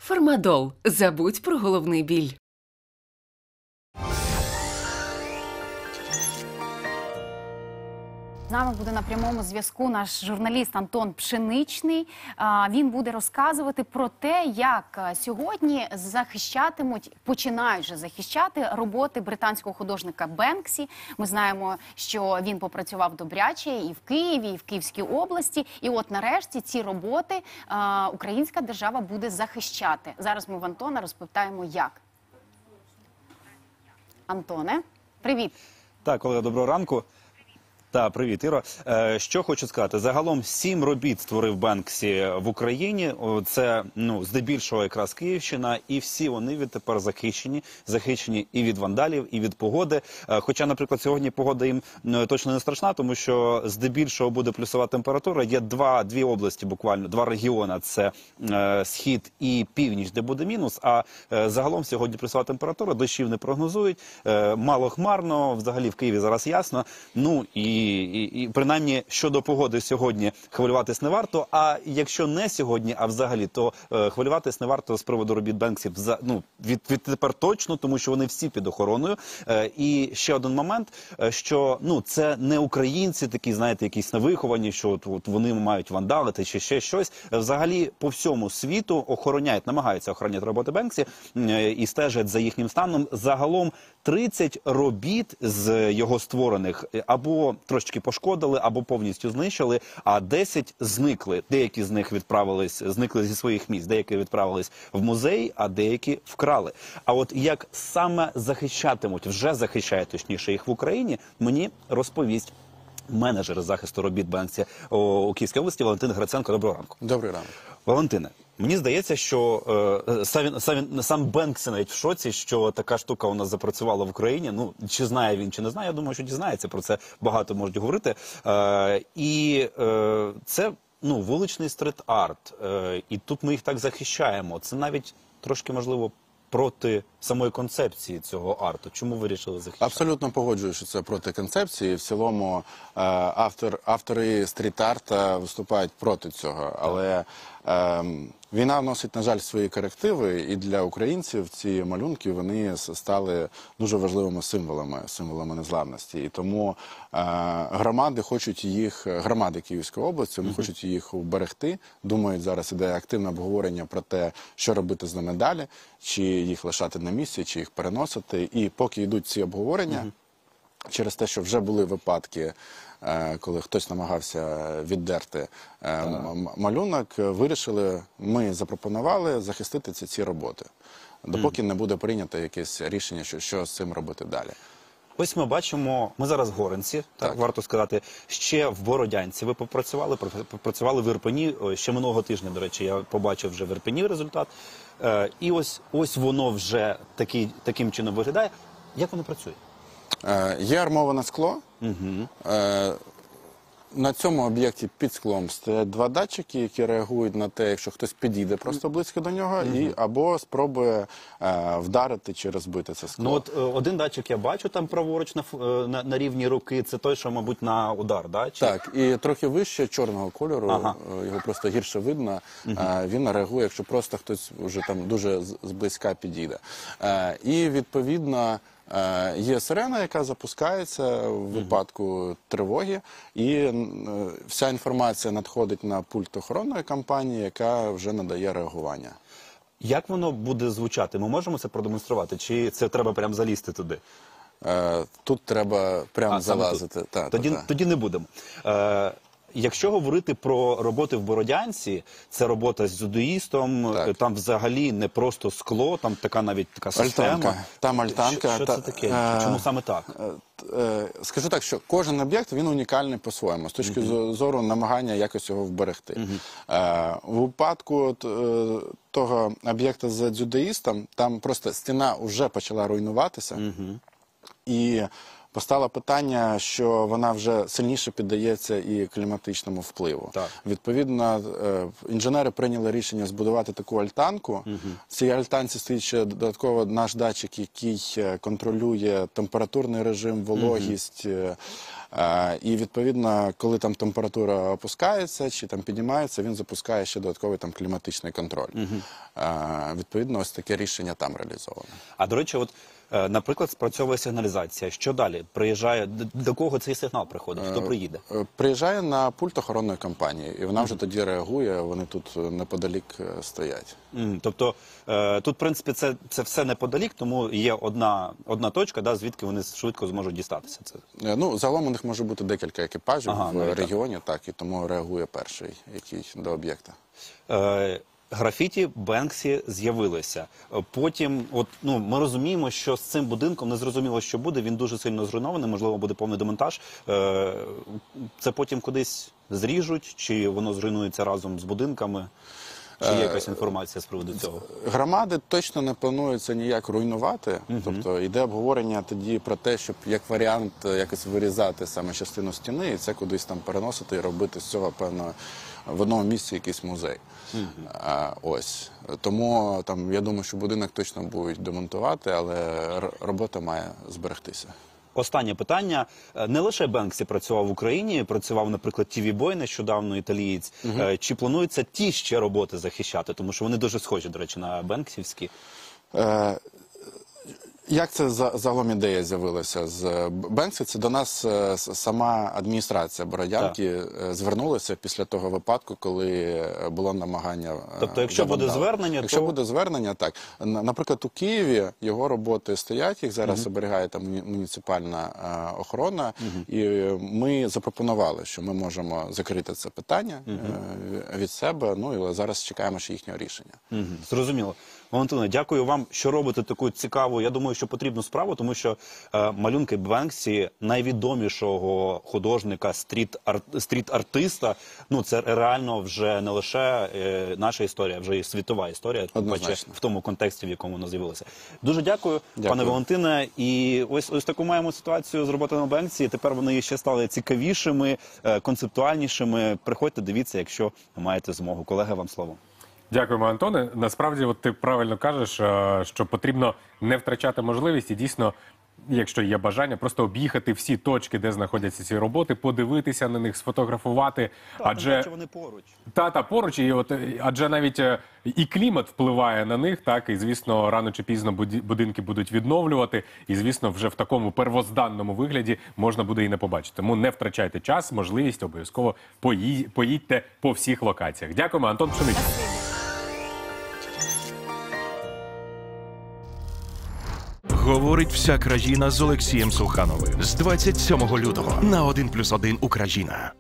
Фармадол. Забудь про головний біль. З нами буде на прямому зв'язку наш журналіст Антон Пшеничний. Він буде розказувати про те, як сьогодні починають вже захищати роботи британського художника Бенксі. Ми знаємо, що він попрацював добряче і в Києві, і в Київській області. І от нарешті ці роботи українська держава буде захищати. Зараз ми в Антона розпитаємо, як. Антоне, привіт. Так, Олега, доброго ранку. Так, привіт, Іро. Що хочу сказати. Загалом 7 робіт створив Бенксі в Україні. Це, здебільшого якраз Київщина. І всі вони відтепер захищені і від вандалів, і від погоди. Хоча, наприклад, сьогодні погода їм точно не страшна, тому що здебільшого буде плюсова температура. Є дві області буквально, 2 регіони. Це схід і північ, де буде мінус. А загалом сьогодні плюсова температура, дощів не прогнозують. Мало хмарно, взагалі в Києві зараз ясно. І принаймні щодо погоди сьогодні хвилюватись не варто, а якщо не сьогодні, а взагалі, то хвилюватись не варто з приводу робіт Бенксі відтепер точно, тому що вони всі під охороною. І ще один момент, що це не українці такі, знаєте, якісь невиховані, що от вони мають вандалити чи ще щось. Взагалі по всьому світу намагаються охороняти роботи Бенксі і стежать за їхнім станом. Загалом 30 робіт з його створених або трошечки пошкодили, або повністю знищили, а 10 зникли. Деякі з них зникли зі своїх місць, деякі відправились в музей, а деякі вкрали. А от як саме вже захищають точніше їх в Україні, мені розповість менеджер захисту робіт Бенксі у Київській області Валентин Гриценко. Доброго ранку. Добрий ранок. Валентине, мені здається, що сам Бенксі навіть в шоці, що така штука у нас запрацювала в Україні. Чи знає він, чи не знає, я думаю, що дізнається, про це багато можуть говорити. Це вуличний стрит-арт, і тут ми їх так захищаємо. Це навіть трошки, можливо, проти самої концепції цього арту. Чому ви вирішили захищати? Абсолютно погоджуюсь, що це проти концепції. В цілому автори стріт-арта виступають проти цього. Але війна вносить, на жаль, свої корективи, і для українців ці малюнки, вони стали дуже важливими символами незламності. І тому громади Київської області, вони хочуть їх вберегти. Думають, зараз іде активне обговорення про те, що робити з ними далі, чи їх лишати на місці, чи їх переносити. І поки йдуть ці обговорення, через те, що вже були випадки, коли хтось намагався віддерти малюнок, ми запропонували захистити ці роботи, допоки не буде прийнято якесь рішення, що з цим робити далі. Ось ми бачимо, ми зараз в Горинці, так варто сказати, ще в Бородянці ви попрацювали в Ірпені, ще минулого тижня, до речі, я побачив вже в Ірпені результат. І ось воно вже таким чином виглядає. Як воно працює? Є армоване скло. На цьому об'єкті під склом стоять 2 датчики, які реагують на те, якщо хтось підійде просто близько до нього, або спробує вдарити чи розбити це скло. Один датчик я бачу там праворуч на рівні руки, це той, що, мабуть, на удар, да? Так, і трохи вище чорного кольору, його просто гірше видно, він реагує, якщо просто хтось вже там дуже зблизька підійде. І, відповідно, є сирена, яка запускається в випадку тривоги, і вся інформація надходить на пульт охоронної компанії, яка вже надає реагування. Як воно буде звучати? Ми можемо це продемонструвати? Чи це треба прямо залізти туди? Тут треба прямо залазити. Тоді не будемо. Якщо говорити про роботи в Бородянці, це робота з дзюдоїстом, там взагалі не просто скло, там навіть така система. Там альтанка. Що це таке? Чому саме так? Скажу так, що кожен об'єкт, він унікальний по-своєму, з точки зору намагання якось його вберегти. У випадку того об'єкта з дзюдоїстом, там просто стіна вже почала руйнуватися, і постало питання, що вона вже сильніше піддається і кліматичному впливу. Відповідно, інженери прийняли рішення збудувати таку альтанку. В цій альтанці стоїть ще додатково наш датчик, який контролює температурний режим, вологість. І, відповідно, коли там температура опускається чи там піднімається, він запускає ще додатковий там кліматичний контроль. відповідно, ось таке рішення там реалізоване. А до речі, от, наприклад, спрацьовує сигналізація. Що далі? Приїжджає, до кого цей сигнал приходить? Хто приїде? Приїжджає на пульт охоронної компанії, і вона вже тоді реагує, вони тут неподалік стоять. Тобто тут, в принципі, це все неподалік, тому є одна точка, да, звідки вони швидко зможуть дістатися. Ну, загалом у них може бути декілька екіпажів в навіть регіоні, так, і тому реагує перший, який до об'єкта. Графіті Бенксі з'явилися. Потім, ми розуміємо, що з цим будинком не зрозуміло, що буде. Він дуже сильно зруйнований, можливо, буде повний демонтаж. Це потім кудись зріжуть, чи воно зруйнується разом з будинками? Чи є якась інформація з приводу цього? Громади точно не планується ніяк руйнувати. Тобто йде обговорення тоді про те, щоб як варіант якось вирізати саме частину стіни і це кудись там переносити і робити з цього, певно, в одному місці якийсь музей. Ось. Тому там, я думаю, що будинок точно будуть демонтувати, але робота має зберегтися. Останнє питання. Не лише Бенксі працював в Україні, працював, наприклад, TV Boy нещодавно, італієць. Чи планується ті ще роботи захищати? Тому що вони дуже схожі, до речі, на бенксівські. Як це загалом ідея з'явилася з Бенксі? Це до нас сама адміністрація Бородянки звернулася після того випадку, коли було намагання. Тобто, якщо буде звернення, якщо буде звернення, так. Наприклад, у Києві його роботи стоять, їх зараз оберігає там муніципальна охорона, і ми запропонували, що ми можемо закрити це питання від себе. Ну і зараз чекаємо ще їхнього рішення. Зрозуміло. Валентино, дякую вам, що робите таку цікаву, я думаю, що потрібну справу, тому що малюнки Бенксі, найвідомішого художника, стріт-артиста, це реально вже не лише наша історія, вже і світова історія, в тому контексті, в якому вона з'явилася. Дуже дякую, пане Валентине. І ось таку маємо ситуацію з роботами Бенксі. Тепер вони ще стали цікавішими, концептуальнішими. Приходьте, дивіться, якщо маєте змогу. Колеги, вам слово. Дякуємо, Антоне. Насправді, от ти правильно кажеш, що потрібно не втрачати можливість і дійсно, якщо є бажання, просто об'їхати всі точки, де знаходяться ці роботи, подивитися на них, сфотографувати. Адже вони поруч. Поруч, і адже навіть і клімат впливає на них, так, і, звісно, рано чи пізно будинки будуть відновлювати, і, звісно, вже в такому первозданному вигляді можна буде і не побачити. Тому не втрачайте час, можливість, обов'язково поїдьте по всіх локаціях. Дякуємо, Антон Пшеничний. Говорить вся країна з Олексієм Сухановим з 27 лютого на 1+1 Україна.